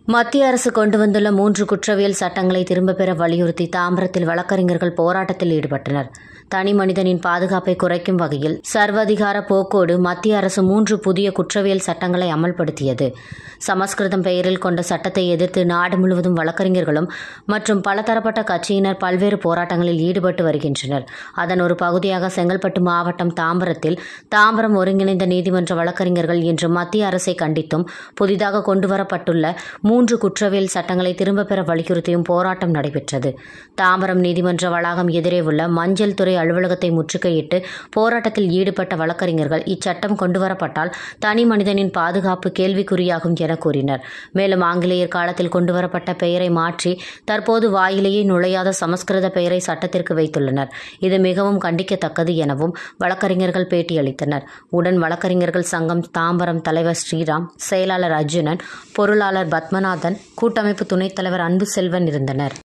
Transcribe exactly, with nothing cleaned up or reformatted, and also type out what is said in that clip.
மத்திய அரசு கொண்டு வந்துள்ள மூன்று குற்றவியல் சட்டங்களை திரும்பப் பெற வலியுறுத்தி தாம்பரத்தில் வழக்கறிஞர்கள் போராட்டத்தில் ஈடுபட்டனர். தனி மனிதனின் பாதுகாப்பை குறைக்கும் வகையில் சர்வதிகார போக்கோடு மத்திய அரசு மூன்று புதிய குற்றவியல் சட்டங்களை அமல்படுத்தியது. சமஸ்கிருதம் பெயரில் கொண்ட சட்டத்தை எதிர்த்து நாடு முழுவதும் வழக்கறிஞர்களும் மற்றும் பலதரப்பட்ட கட்சியினர் பல்வேறு போராட்டங்களில் ஈடுபட்டு வருகின்றனர். அதன் ஒரு பகுதியாக செங்கல்பட்டு மாவட்டம் தாம்பரத்தில் தாம்பரம் ஒருங்கிணைந்த நீதிமன்ற வழக்கறிஞர்கள் இன்று மத்திய அரசை கண்டித்தும் புதிதாக கொண்டுவரப்பட்டுள்ள மூன்று குற்றவியல் சட்டங்களை திரும்பப் பெற வலியுறுத்தியும் போராட்டம் நடைபெற்றது. தாம்பரம் நீதிமன்ற வளாகம் எதிரே உள்ள மஞ்சள் துறை அலுவலகத்தை முற்றுகையிட்டு போராட்டத்தில் ஈடுபட்ட வழக்கறிஞர்கள் இச்சட்டம் கொண்டுவரப்பட்டால் தனி மனிதனின் பாதுகாப்பு கேள்விக்குறியாகும் என கூறினர். மேலும் ஆங்கிலேயர் காலத்தில் கொண்டுவரப்பட்ட பெயரை மாற்றி தற்போது வாயிலேயே நுழையாத சமஸ்கிருத பெயரை சட்டத்திற்கு வைத்துள்ளனர். இது மிகவும் கண்டிக்கத்தக்கது எனவும் வழக்கறிஞர்கள் பேட்டியளித்தனர். உடன் வழக்கறிஞர்கள் சங்கம் தாம்பரம் தலைவர் ஸ்ரீராம், செயலாளர் அர்ஜுனன், பொருளாளர் பத்மநாதன், கூட்டமைப்பு துணைத் தலைவர் அன்பு செல்வன் இருந்தனர்.